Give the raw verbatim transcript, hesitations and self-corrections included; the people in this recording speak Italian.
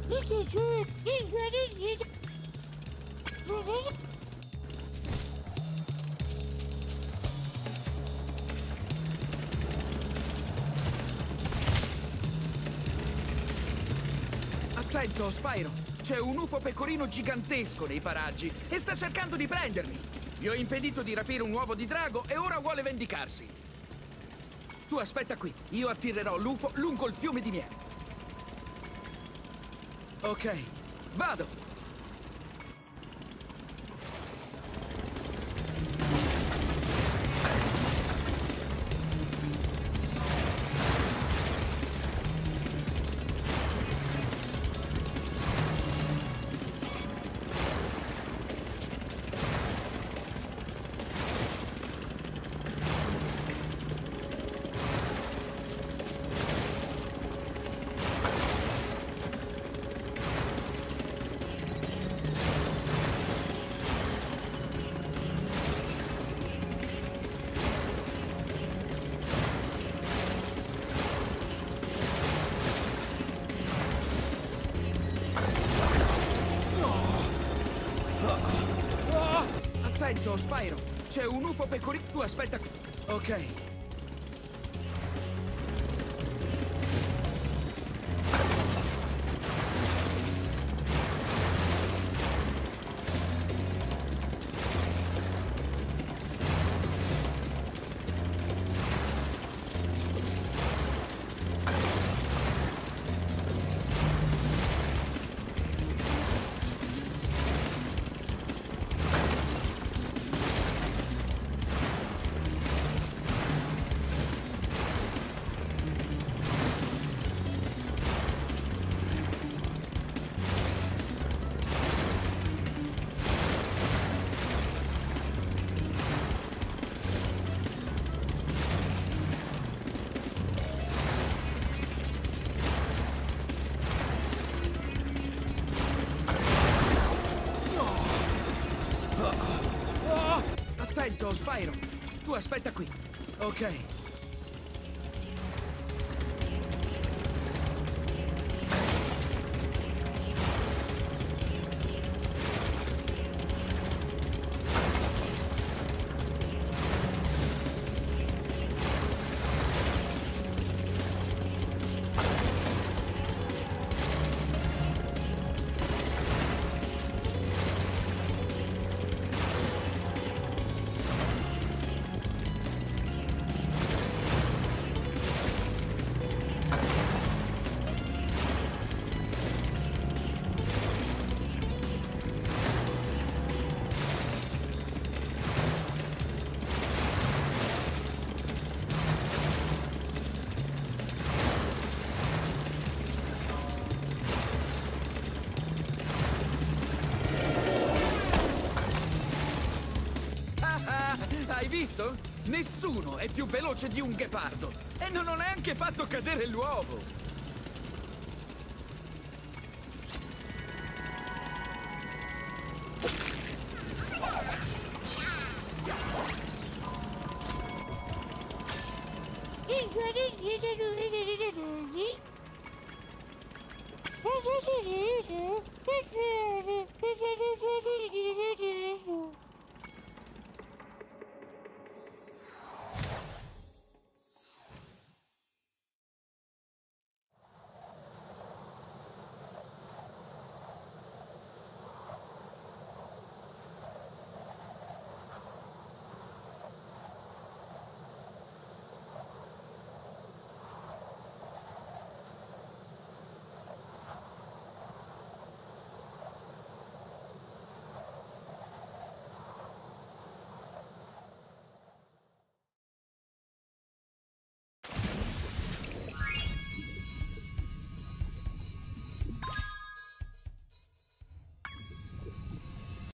Attento, Spyro! C'è un U F O pecorino gigantesco nei paraggi e sta cercando di prendermi! Gli ho impedito di rapire un uovo di drago e ora vuole vendicarsi! Tu aspetta qui, io attirerò l'U F O lungo il fiume di miele! Ok, vado! Attento, Spyro! C'è un U F O pecorino... Tu aspetta qui. Ok. Attento, Spyro! Tu aspetta qui. Ok. Hai visto? Nessuno è più veloce di un ghepardo e non ho neanche fatto cadere l'uovo!